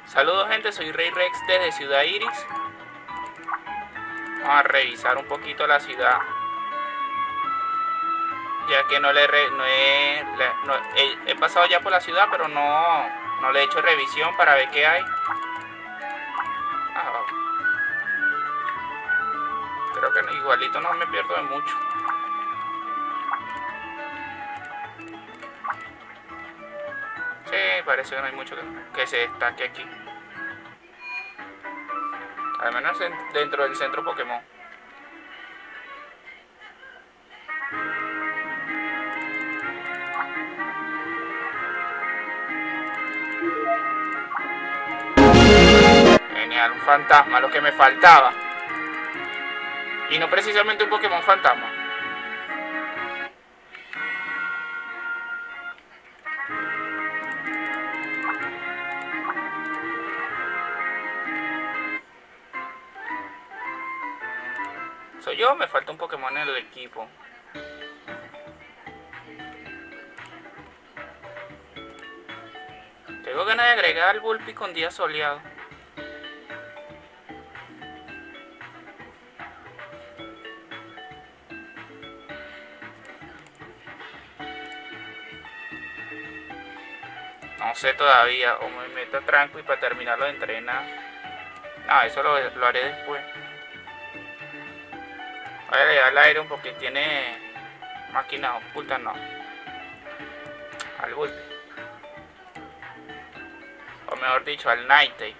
Saludos gente, soy Rey Rex desde Ciudad Iris. Vamos a revisar un poquito la ciudad, ya que he pasado ya por la ciudad, pero no le he hecho revisión para ver qué hay. Creo que igualito no me pierdo de mucho. Sí, parece que no hay mucho que se destaque aquí. Al menos dentro del centro Pokémon. Genial, un fantasma, lo que me faltaba. Y no precisamente un Pokémon fantasma. Soy yo, me falta un Pokémon en el equipo. Tengo ganas de agregar al Bulpi con día soleado. No sé todavía, o me meto a tranco y para terminarlo de entrenar. Eso lo haré después. Voy a agregar al aire porque tiene máquinas ocultas, no. Al Bulpi. O mejor dicho, al Nightay.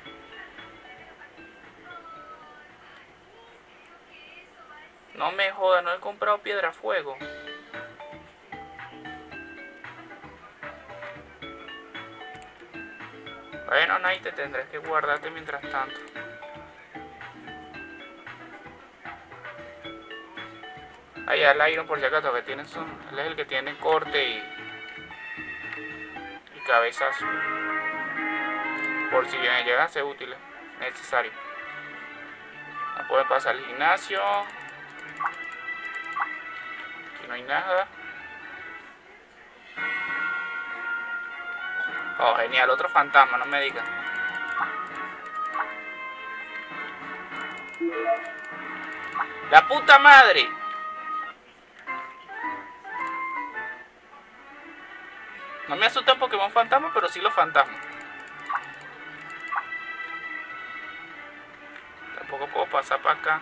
No me joda, no he comprado piedra fuego. Bueno, Nightay, tendrás que guardarte mientras tanto. Ahí al Iron, por si acaso, que tiene él es el que tiene corte y cabezazo. Por si bien llega a ser útil, necesario. No puede pasar al gimnasio. Aquí no hay nada. Oh, genial, otro fantasma, no me digas. ¡La puta madre! No me asusta un Pokémon fantasma, pero sí los fantasmas. Tampoco puedo pasar para acá.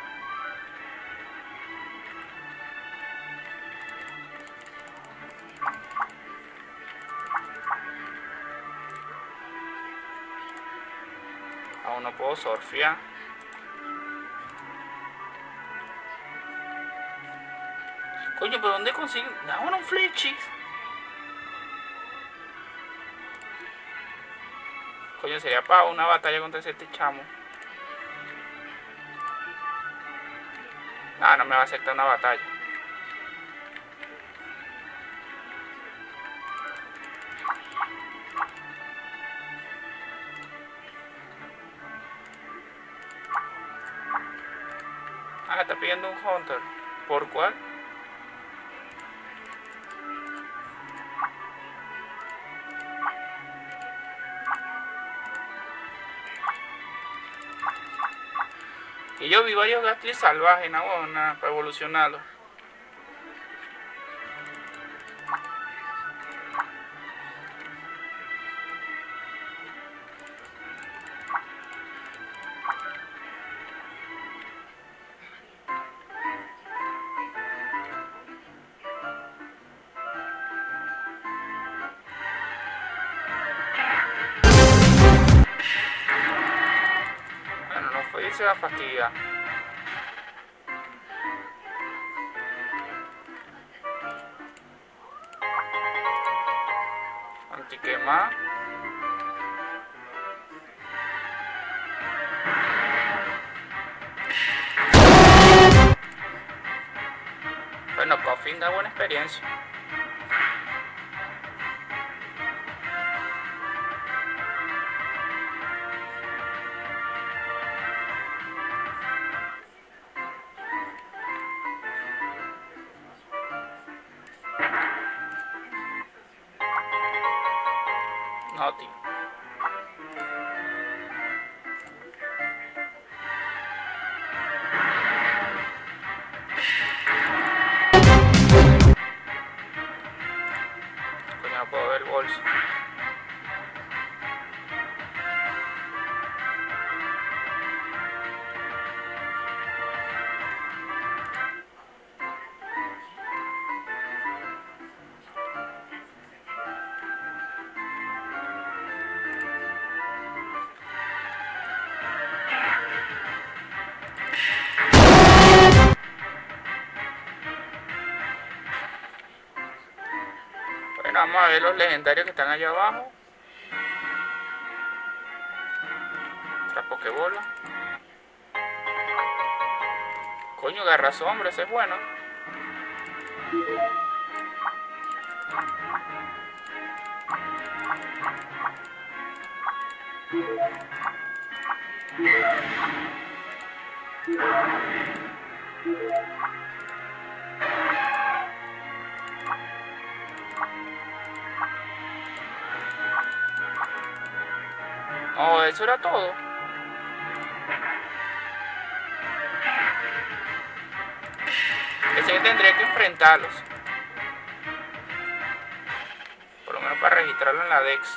Aún no puedo surfear. Coño, ¿pero dónde consigo? Ahora un Flechis. Coño, sería para una batalla contra ese chamo. No me va a aceptar una batalla. Está pidiendo un Hunter. ¿Por cuál? Y yo vi varios Gastly salvajes, nada, para evolucionarlos. Bueno, no fue irse a fastidiar. Antiquema. Bueno, Coffin da buena experiencia. No, tío. bolso. Bueno, vamos a ver los legendarios que están allá abajo. Otra pokebola. Coño, garra sombra, ese es bueno. Oh, eso era todo. Pensé que tendría que enfrentarlos. Por lo menos para registrarlo en la Dex.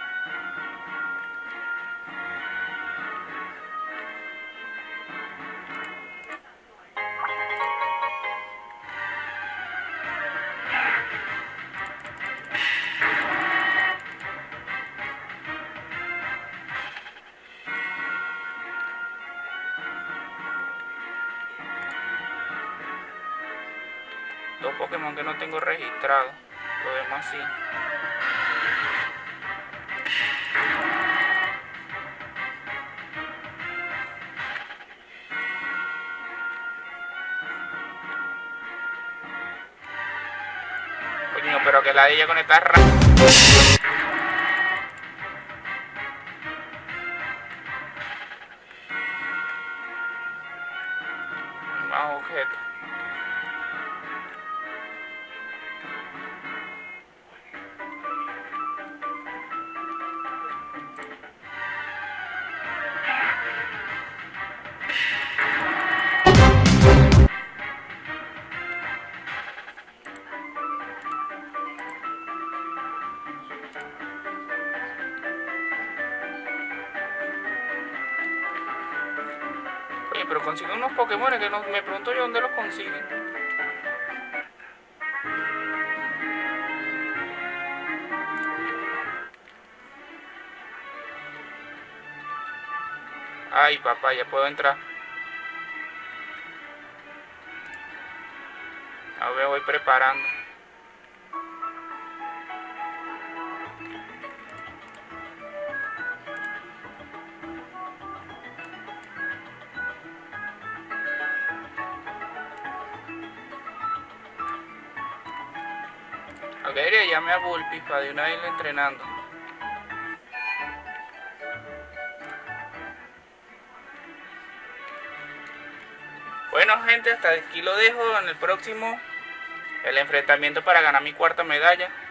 Dos Pokémon que no tengo registrados. Lo demás sí. Coño, pero que la de ella con esta más objetos. Oye, pero consigo unos Pokémon que no, me pregunto yo dónde los consiguen. Ay, papá, ya puedo entrar. A ver, voy preparando. Ok, llamé a Bulpix para de una vez irle entrenando. Bueno, gente, hasta aquí lo dejo. En el próximo, el enfrentamiento para ganar mi cuarta medalla.